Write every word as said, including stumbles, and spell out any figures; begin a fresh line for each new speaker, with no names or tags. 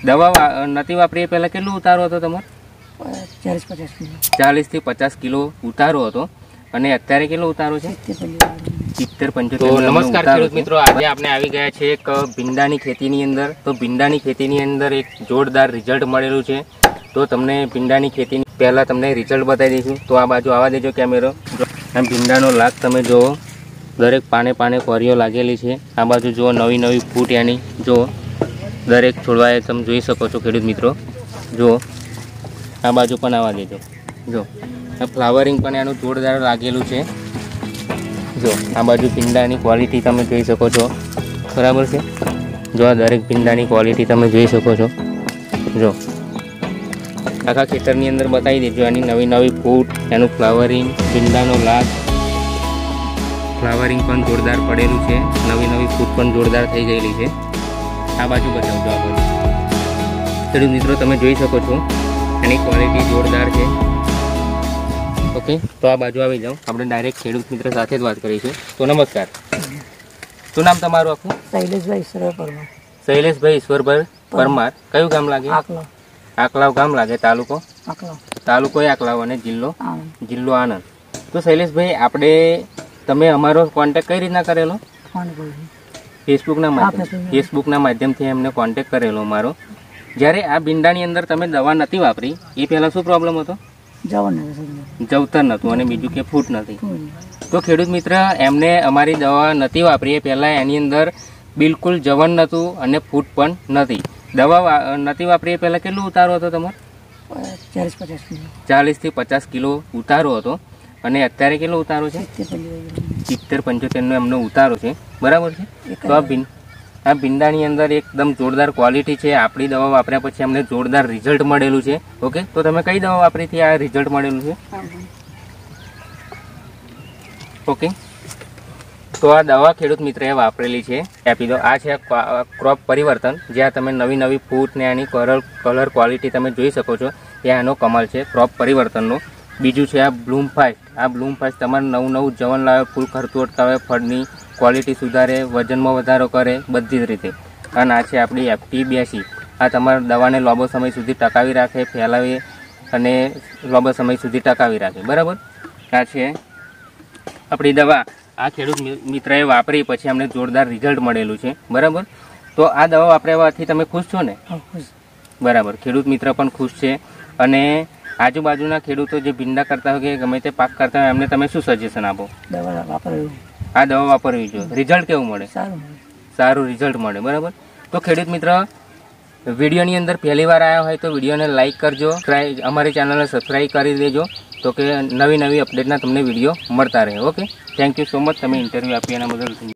દવા નથી વાપરી પહેલા કેટલો ઉતારો હતો તમારે?
ચાલીસ પચાસ કિલો
ચાલીસ થી પચાસ કિલો ઉતારો હતો અને અત્યારે કેટલો ઉતારો છે? સિત્તેર પંચોતેર. તો નમસ્કાર ખેડૂત મિત્રો, આજે આપણે આવી ગયા છે એક ભીંડાની ખેતીની અંદર. તો ભીંડાની ખેતીની અંદર એક જોરદાર રિઝલ્ટ મળેલું છે. તો તમને ભીંડાની ખેતીની પહેલાં તમને રિઝલ્ટ બતાવી દઈશું. તો આ બાજુ આવવા દેજો કેમેરો. આ ભીંડાનો લાગ તમે જુઓ, દરેક પાને પાને કોરીઓ લાગેલી છે. આ બાજુ જુઓ નવી નવી ફૂટ એની જુઓ, દરેક છોડવાએ તમે જોઈ શકો છો ખેડૂત મિત્રો. જુઓ આ બાજુ પણ આવવા દેજો. જો આ ફ્લાવરિંગ પણ એનું જોરદાર લાગેલું છે. જો આ બાજુ ભીંડાની ક્વોલિટી તમે જોઈ શકો છો, બરાબર છે. જો આ દરેક ભીંડાની ક્વોલિટી તમે જોઈ શકો છો. જો આખા ખેતરની અંદર બતાવી દેજો એની નવી નવી ફૂટ, એનું ફ્લાવરિંગ, ભીંડાનો લાગ, ફ્લાવરિંગ પણ જોરદાર પડેલું છે. નવી નવી ફૂટ પણ જોરદાર થઈ ગયેલી છે. આ બાજુ બતાવજો. આ બાજુ ખેડૂત મિત્રો તમે જોઈ શકો છો, એની ક્વોલિટી જોરદાર છે. ઓકે, તો આ બાજુ આવી જાઓ, આપણે ડાયરેક્ટ ખેડૂત મિત્ર સાથે જ વાત કરીશું. તો નમસ્કાર, શું નામ તમારું આખું?
શૈલેષભાઈ ઈશ્વરભાઈ પરમાર.
શૈલેષભાઈ ઈશ્વરભાઈ પરમાર. કયું ગામ લાગે?
આકલાવ.
આકલાવ ગામ લાગે. તાલુકો?
આકલાવ.
તાલુકો આકલાવ અને જિલ્લો?
આણંદ.
જિલ્લો આણંદ. તો શૈલેષભાઈ, આપણે તમે અમારો કોન્ટેક્ટ કઈ રીતના કરેલો? ફેસબુકના માધ્યમ ફેસબુકના માધ્યમથી એમને કોન્ટેક્ટ કરેલો અમારો. જ્યારે આ ભીંડાની અંદર તમે દવા નથી વાપરી એ પહેલાં શું પ્રોબ્લેમ હતો? જવતર નહોતું અને બીજું કે ફૂટ નથી. તો ખેડૂત મિત્ર, એમને અમારી દવા નથી વાપરી એ પહેલાં એની અંદર બિલકુલ જવન નહોતું અને ફૂટ પણ નથી. દવા નથી વાપરી એ પહેલાં કેટલો ઉતારો હતો તમારે?
ચાલીસ પચાસ કિલો
ચાલીસ થી પચાસ કિલો ઉતારો હતો અને અત્યારે કેટલો ઉતારો છે? સિત્તેર પંચોતેરનો એમનો ઉતારો છે, બરાબર છે. તો આ ભીંડ આ ભીંડાની અંદર એકદમ જોરદાર ક્વોલિટી છે. આપણી દવા વાપર્યા પછી અમને જોરદાર રિઝલ્ટ મળેલું છે. ઓકે, તો તમે કઈ દવા વાપરીથી આ રિઝલ્ટ મળેલું છે? ઓકે, તો આ દવા ખેડૂત મિત્રએ વાપરેલી છે આપી દો. આ છે ક્રોપ પરિવર્તન, જ્યાં તમે નવી નવી ફૂટ ને એની કલર કલર ક્વોલિટી તમે જોઈ શકો છો. ત્યાં એનો કમાલ છે ક્રોપ પરિવર્તનનો. બીજું છે આ બ્લૂમ ફાસ્ટ. આ બ્લૂમ ફાસ્ટ તમારે નવું નવું જવન લાવે, ફૂલ ખરતું અટકાવે, ફળની ક્વોલિટી સુધારે, વજનમાં વધારો કરે, બધી જ રીતે. અને આ છે આપણી એફટી બ્યાસી. આ તમારા દવાને લાંબો સમય સુધી ટકાવી રાખે, ફેલાવે અને લાંબા સમય સુધી ટકાવી રાખે, બરાબર. આ છે આપણી દવા. આ ખેડૂત મિત્રએ વાપરી પછી અમને જોરદાર રિઝલ્ટ મળેલું છે, બરાબર. તો આ દવા વાપરવાથી તમે ખુશ છો ને? બરાબર. ખેડૂત મિત્ર પણ ખુશ છે. અને આજુબાજુના ખેડૂતો જે ભીંડા કરતા હોય કે ગમે તે પાક કરતા હોય એમને તમે શું સજેશન આપો?
દવા વાપરવી.
આ દવા વાપરવી જોઈએ. રિઝલ્ટ કેવું મળે?
સારું
સારું રિઝલ્ટ મળે, બરાબર. તો ખેડૂત મિત્ર, વિડીયોની અંદર પહેલી વાર આવ્યા હોય તો વિડીયોને લાઇક કરજો, અમારી ચેનલને સબસ્ક્રાઈબ કરી દેજો, તો કે નવી નવી અપડેટના તમને વિડીયો મળતા રહે. Okay, thank you so much. તમે ઇન્ટરવ્યૂ આપી એના બદલ.